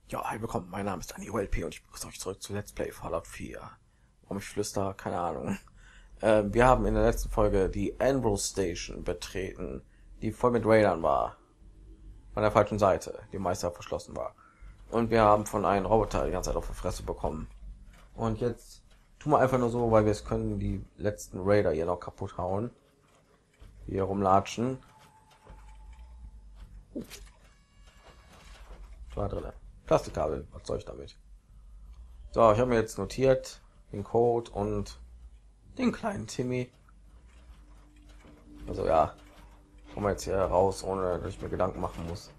Ja, hi, willkommen. Mein Name ist Dani OLP und ich begrüße euch zurück zu Let's Play Fallout 4. Warum ich flüster, keine Ahnung. Wir haben in der letzten Folge die Ambrose Station betreten, die voll mit Raidern war. Von der falschen Seite, die Meister verschlossen war. Und wir haben von einem Roboter die ganze Zeit auf die Fresse bekommen. Und jetzt tun wir einfach nur so, weil wir es können, die letzten Raider hier noch kaputt hauen. Die hier rumlatschen. War drin. Plastikkabel, was soll ich damit? So, ich habe mir jetzt notiert den Code und den kleinen Timmy. Also ja, kommen wir jetzt hier raus, ohne dass ich mir Gedanken machen muss.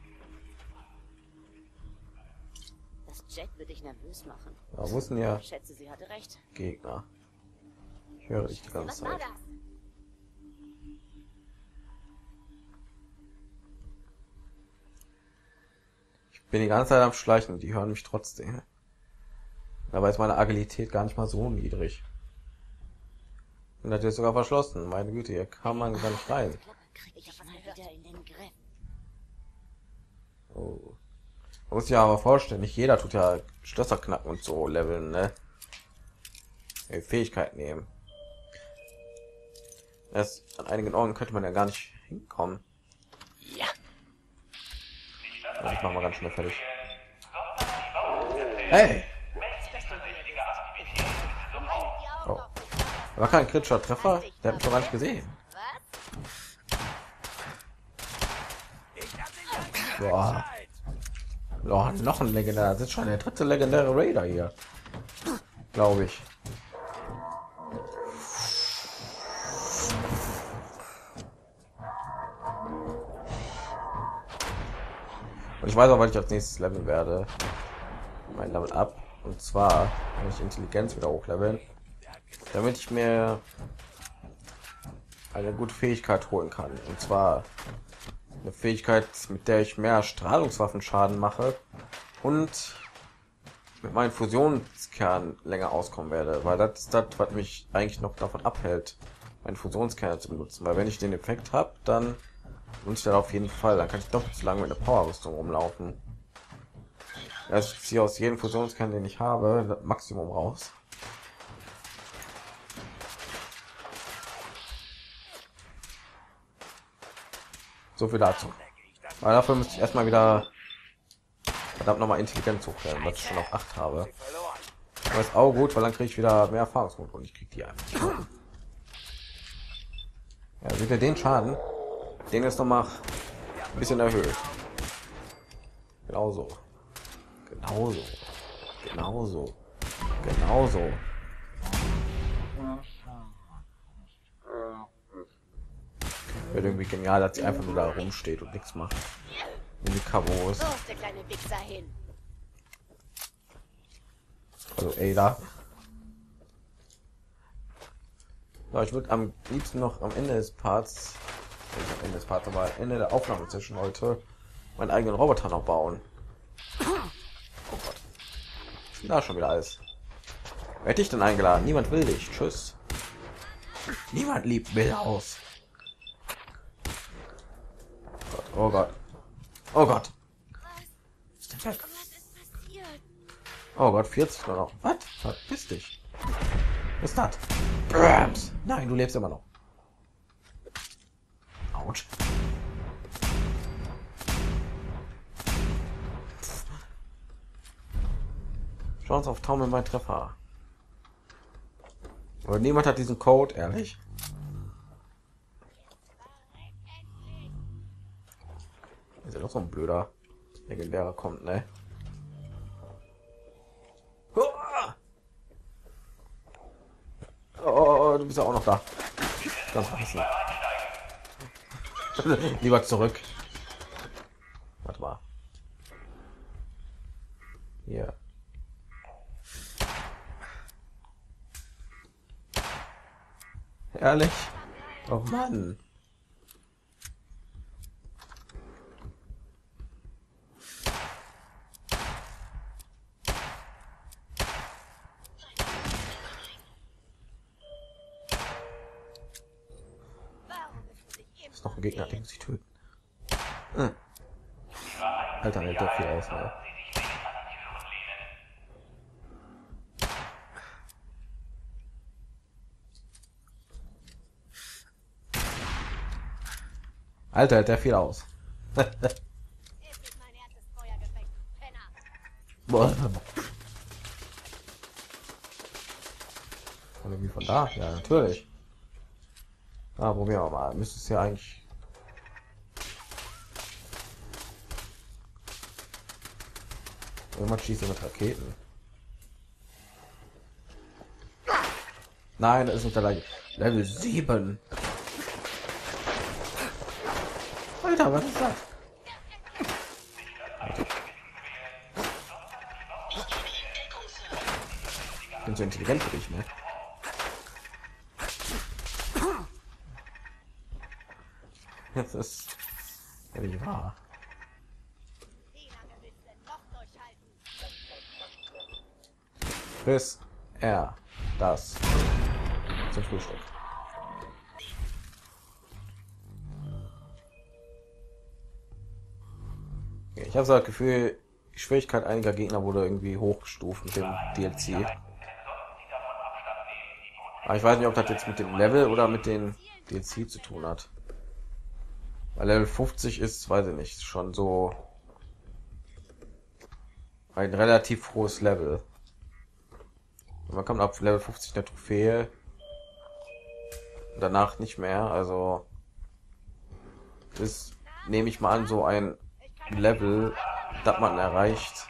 Das Jet wird dich nervös machen. Ja, wussten ja Ich schätze, sie hatte recht. Gegner. Ich höre dich die ganze Was war Zeit. das? Ich bin die ganze Zeit am Schleichen, die hören mich trotzdem. Dabei ist meine Agilität gar nicht mal so niedrig. Und das ist sogar verschlossen. Meine Güte, hier kann man gar nicht rein. Krieg ich mal wieder in den Griff. Oh. Man muss sich ja aber vorstellen, nicht jeder tut ja Schlösser knacken und so leveln, ne? Die Fähigkeit nehmen. Erst an einigen Orten könnte man ja gar nicht hinkommen. Ja. Also ich mach mal ganz schnell fertig. Hey! Oh. War kein kritischer Treffer? Der hat mich doch gar nicht gesehen. Boah. Oh, noch ein legendärer. Das ist schon der dritte legendäre Raider hier. Glaube ich. Und ich weiß auch, was ich als nächstes leveln werde. Mein Level up. Und zwar, wenn ich Intelligenz wieder hochleveln, damit ich mir eine gute Fähigkeit holen kann. Und zwar eine Fähigkeit, mit der ich mehr Strahlungswaffenschaden mache und mit meinem Fusionskern länger auskommen werde, weil das ist das, was mich eigentlich noch davon abhält, meinen Fusionskern zu benutzen. Weil wenn ich den Effekt habe, dann nutze ich das auf jeden Fall. Dann kann ich doppelt so lange mit einer Powerrüstung rumlaufen. Also ich ziehe aus jedem Fusionskern, den ich habe, das Maximum raus. So viel dazu. Aber dafür müsste ich erstmal wieder verdammt nochmal Intelligenz hochstellen, was ich schon auf 8 habe. Aber ist auch gut, weil dann kriege ich wieder mehr Erfahrungspunkte und ich kriege die einfach nicht. Ja, seht ihr den Schaden? Den ist noch mal ein bisschen erhöht. Genauso. Genauso. Genauso. Genauso. Wird irgendwie genial, dass sie einfach nur da rumsteht und nichts macht. In die Kabos. Wo ist der kleine Wichser hin? Also Ada. Ja, ich würde am liebsten noch am Ende des Parts, nicht am Ende des Parts, aber am Ende der Aufnahme zwischen heute meinen eigenen Roboter noch bauen. Oh Gott. Was ist denn da schon wieder alles? Wer hätte ich denn eingeladen? Niemand will dich. Tschüss. Niemand liebt Bill aus. Oh Gott. Oh Gott. Was ist passiert? Oh Gott, 40 nur noch. Was? Verpiss dich. Was ist das? Brams. Nein, du lebst immer noch. Autsch. Chance auf Taumel mein Treffer. Aber niemand hat diesen Code, ehrlich. Ist ja doch so ein blöder legendärer kommt, ne? Oh, du bist ja auch noch da. Ganz vergessen. Lieber zurück. Warte mal. Hier. Ehrlich? Oh Mann. Ist noch ein Gegner, den muss ich töten. Alter, hält der viel aus, ne? Alter, hält der viel aus. Boah. Und irgendwie von da? Ja, natürlich. Ah, probieren wir mal. Müsste es ja eigentlich. Irgendwann schießt er mit Raketen. Nein, das ist nicht der gleiche. Level 7. Alter, was ist das? Ich bin so intelligent für dich, ne? Das ist ja nicht wahr. Bis er das zum Frühstück. Okay, ich habe so das Gefühl, die Schwierigkeit einiger Gegner wurde irgendwie hochgestuft mit dem DLC. Aber ich weiß nicht, ob das jetzt mit dem Level oder mit den DLC zu tun hat. Weil Level 50 ist, weiß ich nicht, schon so ein relativ hohes Level. Und man kommt ab Level 50 eine Trophäe. Und danach nicht mehr. Also ist, nehme ich mal an, so ein Level, das man erreicht.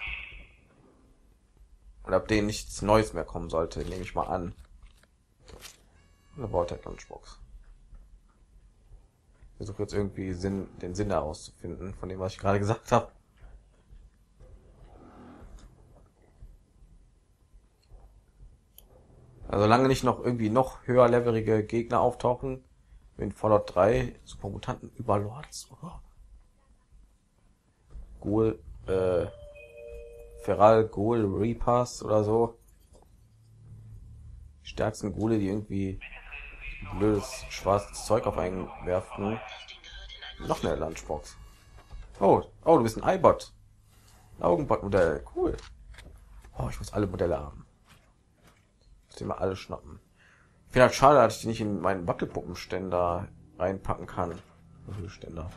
Und ab dem nichts Neues mehr kommen sollte, nehme ich mal an. Eine Vortex Lunchbox. Ich versuche jetzt irgendwie den Sinn herauszufinden von dem, was ich gerade gesagt habe. Also solange nicht noch irgendwie noch höher levelige Gegner auftauchen, wie in Fallout 3, Supermutanten, Überlords, Ghoul, Feral Ghoul Reapers oder so. Die stärksten Ghule, die irgendwie blödes schwarzes Zeug auf einen werfen. Noch eine Lunchbox. Oh, du bist ein iBot. Augenbot-Modell. Cool. Oh, ich muss alle Modelle haben. Ich muss die mal alle schnappen. Ich finde halt schade, dass ich die nicht in meinen Wackelpuppenständer reinpacken kann. Ständer.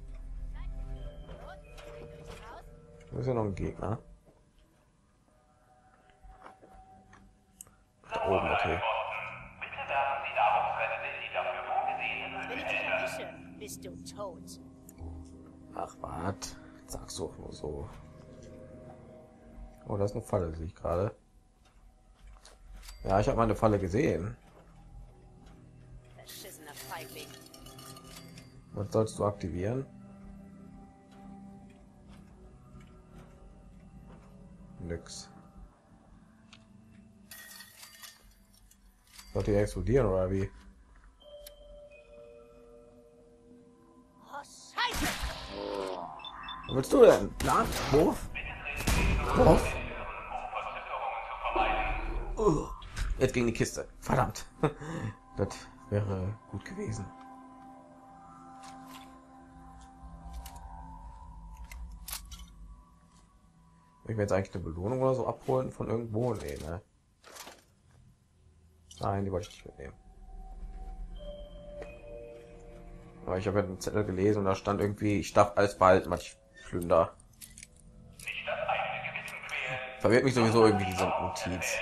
Da ist ja noch ein Gegner. Da oben, okay. Wenn ich dich erwische, bist du tot. Ach, was? Sag's doch nur so. Oh, das ist eine Falle, sehe ich gerade. Ja, ich habe meine Falle gesehen. Verschissener Feigling. Was sollst du aktivieren? Nix. Sollte die explodieren oder wie? Oh, Scheiße! Was willst du denn? Plan? Wurf? Wurf? Jetzt gegen die Kiste. Verdammt. Das wäre gut gewesen. Ich mir jetzt eigentlich eine Belohnung oder so abholen von irgendwo? Nee, ne? Nein, die wollte ich nicht mitnehmen. Aber ich habe ja den Zettel gelesen und da stand irgendwie, ich darf alles behalten, was ich plünder. Verwirrt mich sowieso irgendwie diese Notiz.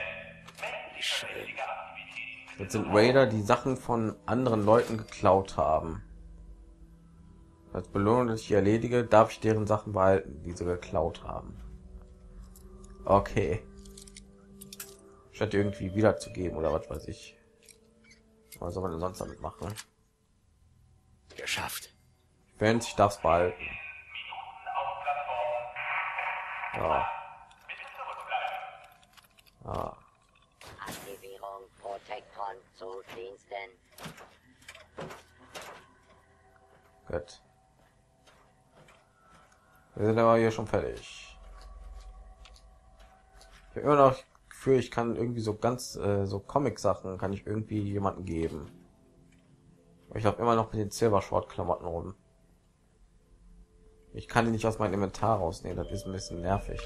Das sind Raider, die Sachen von anderen Leuten geklaut haben. Als Belohnung, dass ich die erledige, darf ich deren Sachen behalten, die sie geklaut haben. Okay. Statt irgendwie wiederzugeben oder was weiß ich. Was soll man denn sonst damit machen? Geschafft. Fans, ich darf es behalten. Ja. Ah. Aktivierung Protektron zu Diensten. Gut. Wir sind aber hier schon fertig. Ich habe immer noch das Gefühl, ich kann irgendwie so ganz so Comic-Sachen kann ich irgendwie jemanden geben. Aber ich habe immer noch mit den Silberschwert-Klamotten rum. Ich kann die nicht aus meinem Inventar rausnehmen, das ist ein bisschen nervig.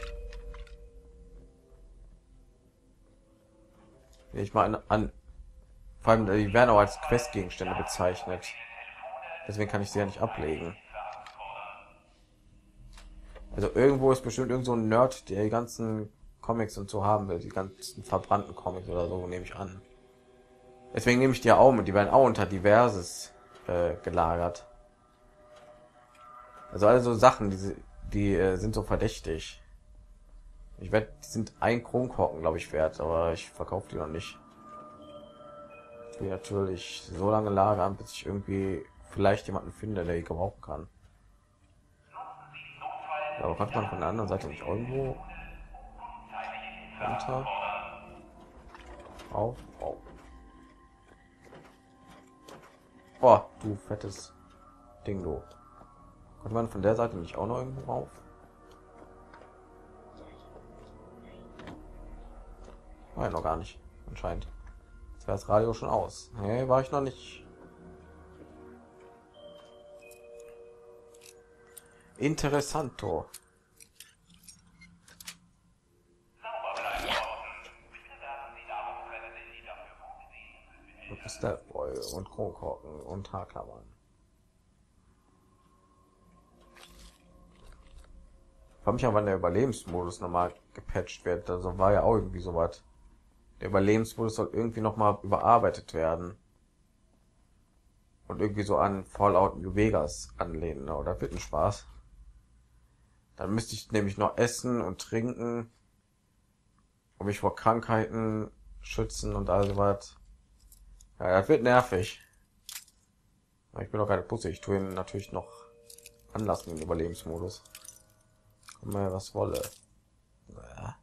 Ich meine an, vor allem die werden auch als Questgegenstände bezeichnet. Deswegen kann ich sie ja nicht ablegen. Also irgendwo ist bestimmt irgend so ein Nerd, der die ganzen Comics und so haben will, die ganzen verbrannten Comics oder so, nehme ich an. Deswegen nehme ich die ja auch mit, die werden auch unter Diverses gelagert. Also alle so Sachen, die sind so verdächtig. Ich werde, die sind ein Kronkorken, glaube ich, wert, aber ich verkaufe die noch nicht. Ich will natürlich so lange lagern, bis ich irgendwie vielleicht jemanden finde, der die gebrauchen kann. Aber kann man von der anderen Seite nicht irgendwo runter? Auf. Oh, du fettes Ding, du. Konnte man von der Seite nicht auch noch irgendwo rauf? War ja noch gar nicht, anscheinend. Jetzt wäre das Radio schon aus. Nee, war ich noch nicht. Interessanto. Stepboy und Kronkorken und Haarklammern. Ich frage mich aber, wann der Überlebensmodus nochmal gepatcht wird. Also war ja auch irgendwie so was. Der Überlebensmodus soll irgendwie nochmal überarbeitet werden. Und irgendwie so an Fallout New Vegas anlehnen. Oder wird ein Spaß. Dann müsste ich nämlich noch essen und trinken. Und mich vor Krankheiten schützen und all sowas. Ja, das wird nervig. Ich bin doch keine Pussy. Ich tue ihn natürlich noch anlassen im Überlebensmodus. Komm mal, was wolle. Ja.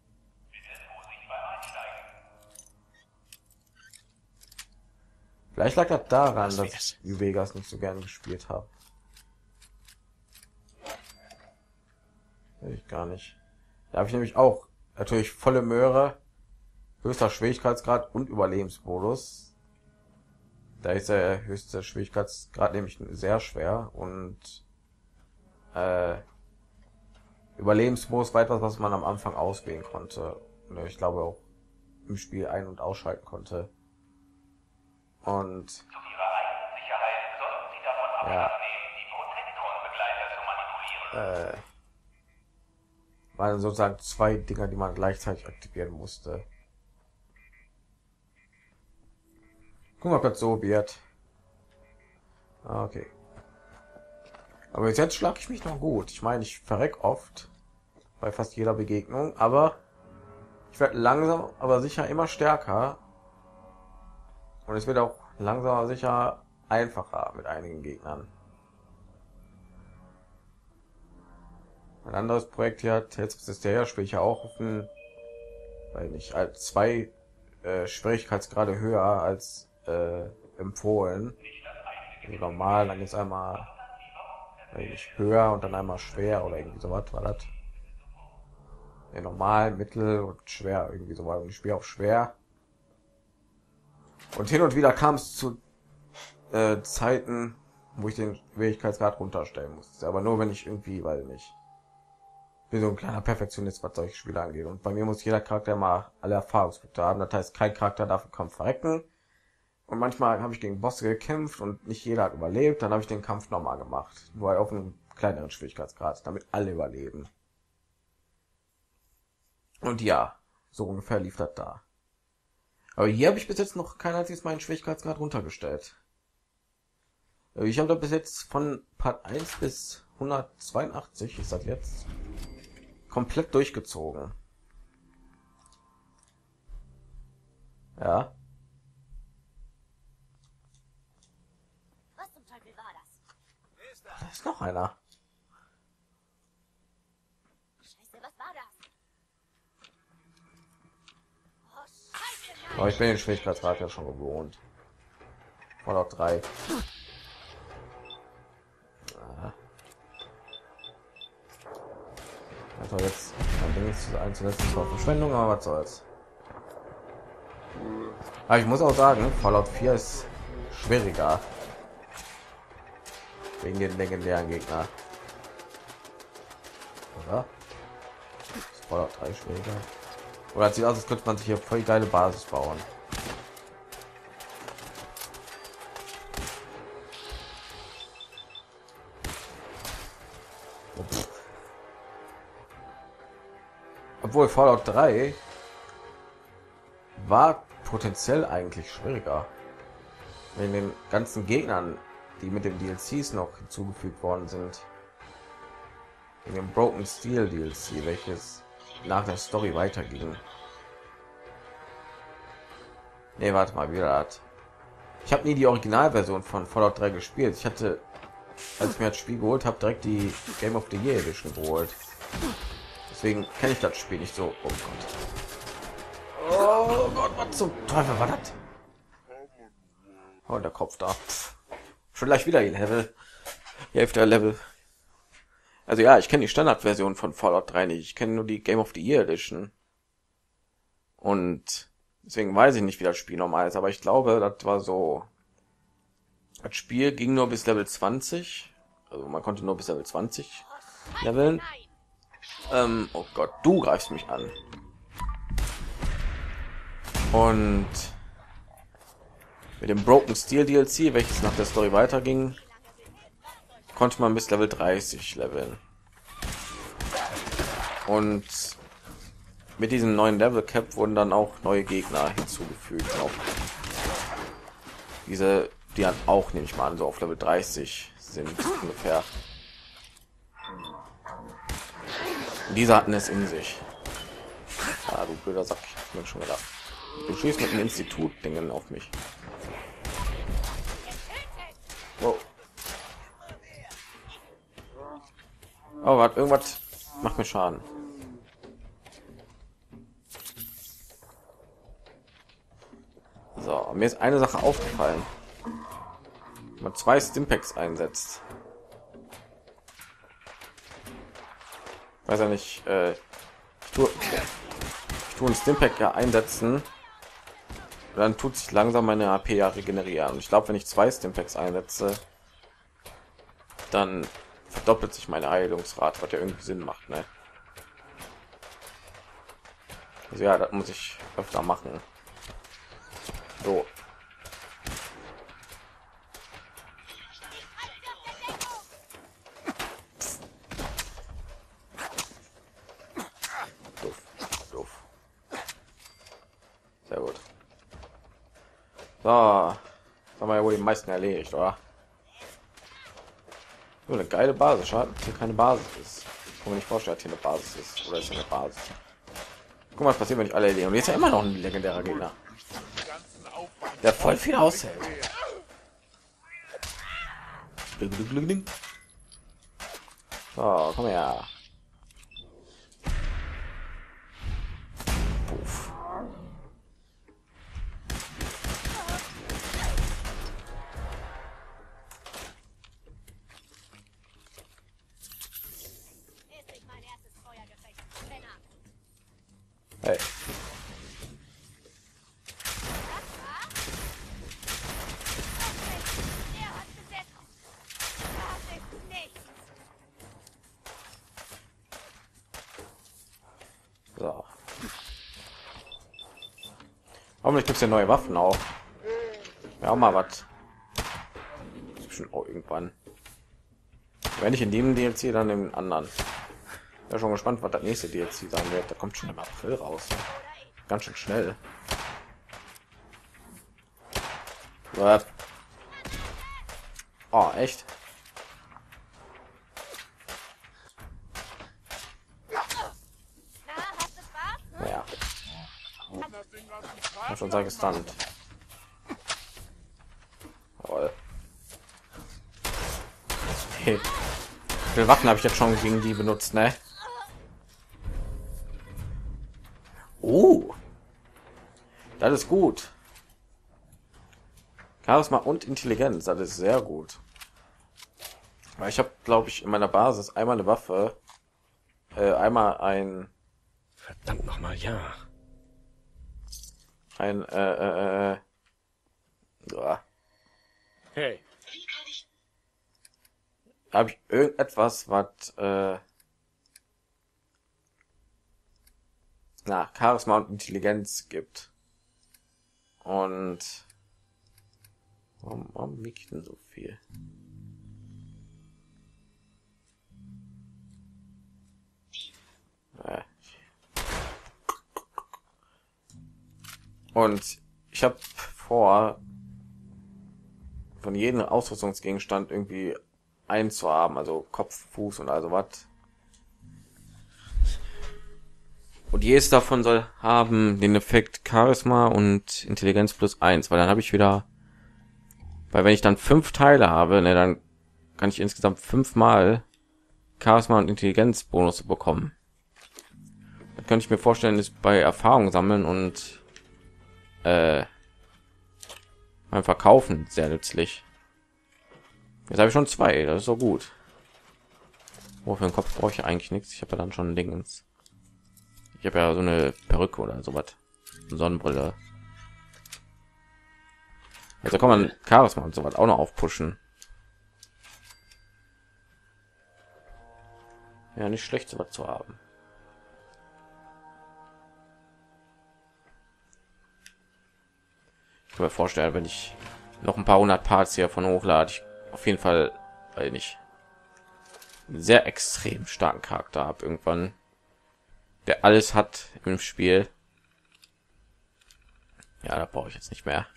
Vielleicht lag das daran, dass ich New Vegas nicht so gern gespielt habe. Will ich gar nicht. Da habe ich nämlich auch natürlich volle Möhre, höchster Schwierigkeitsgrad und Überlebensmodus. Da ist der höchste Schwierigkeitsgrad nämlich sehr schwer und Überlebensmodus war etwas, was man am Anfang auswählen konnte. Und ich glaube auch im Spiel ein- und ausschalten konnte. Und ja, waren sozusagen zwei Dinger, die man gleichzeitig aktivieren musste. Guck mal, ob das so wird. Okay. Aber jetzt schlage ich mich noch gut. Ich meine, ich verreck oft bei fast jeder Begegnung, aber ich werde langsam, aber sicher immer stärker. Und es wird auch langsam, aber sicher einfacher mit einigen Gegnern. Ein anderes Projekt hier hat jetzt ist der spiele ich ja auch auf einen, weil nicht als zwei Schwierigkeitsgrade höher als empfohlen. Also normal, dann ist einmal nicht höher und dann einmal schwer oder irgendwie sowas war das. Ja, normal, mittel und schwer irgendwie so war. Und ich spiele auch schwer. Und hin und wieder kam es zu Zeiten, wo ich den Schwierigkeitsgrad runterstellen musste. Aber nur wenn ich irgendwie, weil nicht. Bin so ein kleiner Perfektionist, was solche Spiele angeht. Und bei mir muss jeder Charakter mal alle Erfahrungspunkte haben. Das heißt, kein Charakter darf im Kampf verrecken. Und manchmal habe ich gegen Bosse gekämpft und nicht jeder hat überlebt. Dann habe ich den Kampf nochmal gemacht. Nur auf einem kleineren Schwierigkeitsgrad, damit alle überleben. Und ja, so ungefähr lief das da. Aber hier habe ich bis jetzt noch kein einziges Mal einen Schwierigkeitsgrad runtergestellt. Ich habe da bis jetzt von Part 1 bis 182, ist das jetzt, komplett durchgezogen. Ja. Was zum Teufel war das? Da ist noch einer. Scheiße, was war das? Oh, Scheiße, nein! Aber ich bin den Schwierigkeitsgrad ja schon gewohnt. Fallout 3. Also jetzt ein Ding ist einzusetzen zur Verschwendung, aber was soll's. Aber ich muss auch sagen, Fallout 4 ist schwieriger. Wegen den legendären Gegner. Oder? Ist Fallout 3 schwieriger? Oder sieht aus, als könnte man sich hier voll geile Basis bauen. Obwohl Fallout 3 war potenziell eigentlich schwieriger. Wegen den ganzen Gegnern, die mit den DLCs noch hinzugefügt worden sind. In dem Broken Steel DLC, welches nach der Story weiterging. Nee, warte mal, wieder hat. Ich habe nie die Originalversion von Fallout 3 gespielt. Ich hatte, als ich mir das Spiel geholt habe, direkt die Game of the Year Edition geholt. Deswegen kenne ich das Spiel nicht so. Oh Gott. Oh Gott, was zum Teufel war das? Oh, der Kopf da. Schon gleich wieder ein Level. Die Hälfte der Level. Also ja, ich kenne die Standardversion von Fallout 3 nicht. Ich kenne nur die Game of the Year Edition. Und deswegen weiß ich nicht, wie das Spiel normal ist. Aber ich glaube, das war so. Das Spiel ging nur bis Level 20. Also man konnte nur bis Level 20 leveln. Oh Gott, du greifst mich an. Und mit dem Broken Steel DLC, welches nach der Story weiterging, konnte man bis Level 30 leveln. Und mit diesem neuen Level Cap wurden dann auch neue Gegner hinzugefügt. Auch diese, die dann auch, nehme ich mal an, so auf Level 30 sind ungefähr. Und diese hatten es in sich. Ah, du blöder Sack, ich hab mir schon gedacht. Du schießt mit dem Institut-Dingen auf mich. Wow. Oh, warte, irgendwas macht mir Schaden. So, mir ist eine Sache aufgefallen. Wenn man 2 Stimpaks einsetzt. Weiß ja nicht, ich tue ein Stimpack ja einsetzen. Dann tut sich langsam meine AP ja regenerieren. Und ich glaube, wenn ich 2 Stimpaks einsetze, dann verdoppelt sich meine Heilungsrate, was ja irgendwie Sinn macht, ne? Also ja, das muss ich öfter machen. So. Doof. Sehr gut. So, haben wir ja wohl die meisten erledigt, oder? So eine geile Basis. Schade, dass hier keine Basis ist. Ich kann mir nicht vorstellen, dass hier eine Basis ist. Oder ist hier eine Basis? Guck mal, was passiert, wenn ich alle erledige. Und jetzt ist ja immer noch ein legendärer Gegner, der voll viel aushält. So, komm her. Puff. Hey. So. Hoffentlich gibt es ja neue Waffen auch. Ja, auch mal was. Bestimmt auch irgendwann. Wenn nicht in dem DLC, dann im anderen. Ja, schon gespannt, was das nächste DLC sein wird. Da kommt schon im April raus. Ganz schön schnell. Was? Oh, echt? Ja. Ich schon sagen, gestunt. Jawohl. Hey. Wie viele Waffen habe ich jetzt schon gegen die benutzt, ne? Oh, das ist gut. Charisma und Intelligenz, das ist sehr gut. Weil ich habe, glaube ich, in meiner Basis einmal eine Waffe, einmal ein, Verdammt noch mal, ja. ein, ja. Hey, Habe ich irgendetwas, was Charisma und Intelligenz gibt. Und warum wiegt denn so viel? Und ich habe vor, von jedem Ausrüstungsgegenstand irgendwie einen zu haben, also Kopf, Fuß und also was. Und jedes davon soll haben den Effekt Charisma und Intelligenz +1, weil dann habe ich wieder, weil wenn ich dann 5 Teile habe, ne, dann kann ich insgesamt 5-mal Charisma und Intelligenz Bonus bekommen. Das könnte ich mir vorstellen, ist bei Erfahrung sammeln und beim Verkaufen sehr nützlich. Jetzt habe ich schon 2, das ist so gut. Wo für den Kopf brauche ich eigentlich nichts. Ich habe ja dann schon Dingens. Ich habe ja so eine Perücke oder sowas, eine Sonnenbrille. Also kann man Charisma und sowas auch noch aufpushen. Ja, nicht schlecht, sowas zu haben. Ich kann mir vorstellen, wenn ich noch ein paar 100 Parts hier von hochlade, ich auf jeden Fall, weil ich einen sehr extrem starken Charakter habe irgendwann, der alles hat im Spiel. Ja, da brauche ich jetzt nicht mehr.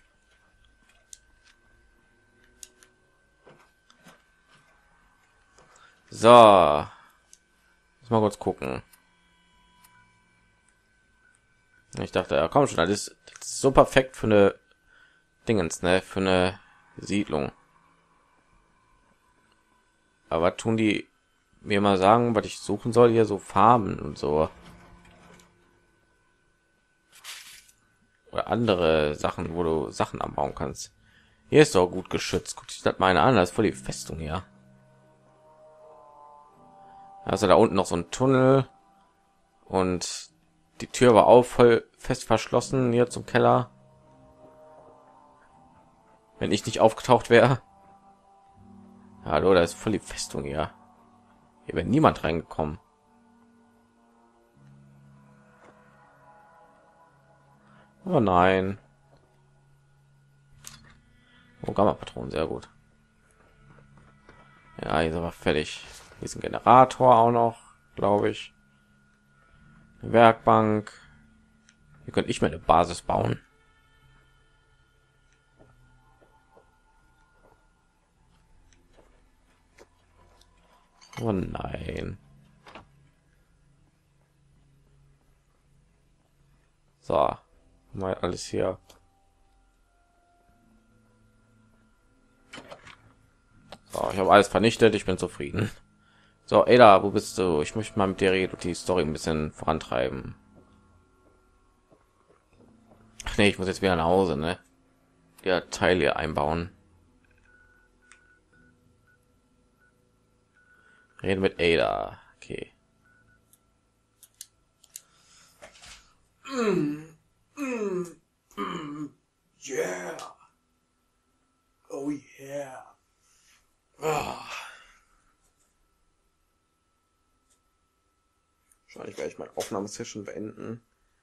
So, mal kurz gucken. Ich dachte, ja, komm schon, das ist so perfekt für eine Dingens, ne, für eine Siedlung. Aber tun die mir mal sagen, was ich suchen soll hier, so Farmen und so oder andere Sachen, wo du Sachen anbauen kannst. Hier ist doch gut geschützt. Guck dich das mal an, das ist voll die Festung hier. Also da unten noch so ein Tunnel und die Tür war auch voll fest verschlossen hier zum Keller. Wenn ich nicht aufgetaucht wäre. Hallo, da ist voll die Festung hier. Hier wäre niemand reingekommen. Oh nein. Oh, Gamma-Patronen, sehr gut. Ja, hier sind wir fertig. Hier ist ein Generator auch noch, glaube ich. Eine Werkbank. Hier könnte ich mir eine Basis bauen. Oh nein. So, mal alles hier. So, ich habe alles vernichtet, ich bin zufrieden. So, Ada, wo bist du? Ich möchte mal mit dir reden und die Story ein bisschen vorantreiben. Ach nee, ich muss jetzt wieder nach Hause, ne? Der Teil hier einbauen. Reden mit Ada. Okay. Yeah. Oh yeah. Wahrscheinlich werde ich meine Aufnahmesession beenden.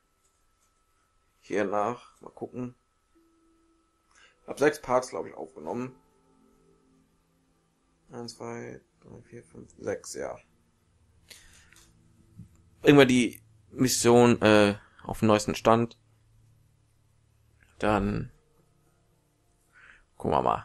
Hier nach, mal gucken. Hab 6 Parts, glaube ich, aufgenommen. 1, 2, 3, 4, 5, 6, ja. Irgendwann die Mission auf dem neuesten Stand. Dann gucken wir mal.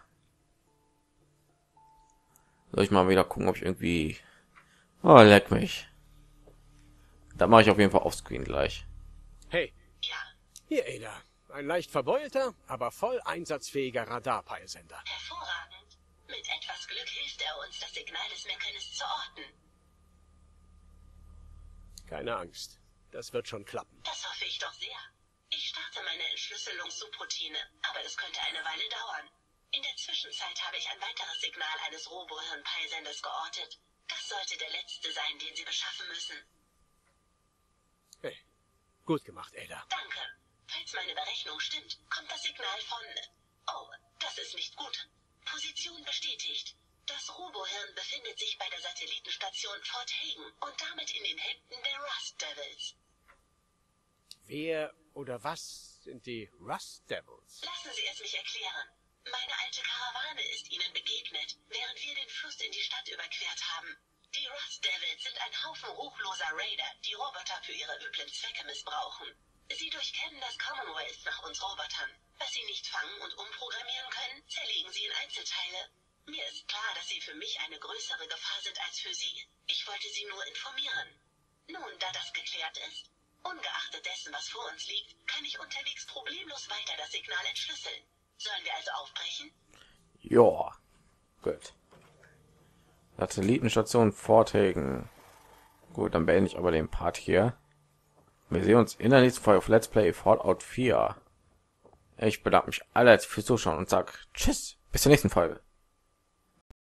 Soll ich mal wieder gucken, ob ich irgendwie... Oh, leck mich. Da mache ich auf jeden Fall offscreen gleich. Hey, Ja, hier Ada. Ein leicht verbeulter, aber voll einsatzfähiger Radarpeilsender. hervorragend. Mit etwas Glück hilft er uns, das Signal des Mechanismus zu orten. Keine Angst. Das wird schon klappen. Das hoffe ich doch sehr. Ich starte meine Entschlüsselungs-Subroutine, aber das könnte eine Weile dauern. In der Zwischenzeit habe ich ein weiteres Signal eines Robohirn-Peilsenders geortet. Das sollte der letzte sein, den Sie beschaffen müssen. Hey, gut gemacht, Ada. Danke. Falls meine Berechnung stimmt, kommt das Signal von... Oh, das ist nicht gut. Position bestätigt. Das Robohirn befindet sich bei der Satellitenstation Fort Hagen und damit in den Händen der Rust Devils. Wer oder was sind die Rust Devils? Lassen Sie es mich erklären. Meine alte Karawane ist Ihnen begegnet, während wir den Fluss in die Stadt überquert haben. Die Rust Devils sind ein Haufen ruchloser Raider, die Roboter für ihre üblen Zwecke missbrauchen. Sie durchkennen das Commonwealth nach uns Robotern. Was Sie nicht fangen und umprogrammieren können, zerlegen Sie in Einzelteile. Mir ist klar, dass Sie für mich eine größere Gefahr sind als für Sie. Ich wollte Sie nur informieren. Nun, da das geklärt ist, ungeachtet dessen, was vor uns liegt, kann ich unterwegs problemlos weiter das Signal entschlüsseln. Sollen wir also aufbrechen? Ja, gut. Satellitenstation Fort Hagen. Gut, dann beende ich aber den Part hier. Wir sehen uns in der nächsten Folge auf Let's Play Fallout 4. Ich bedanke mich alle fürs Zuschauen und sage Tschüss, bis zur nächsten Folge.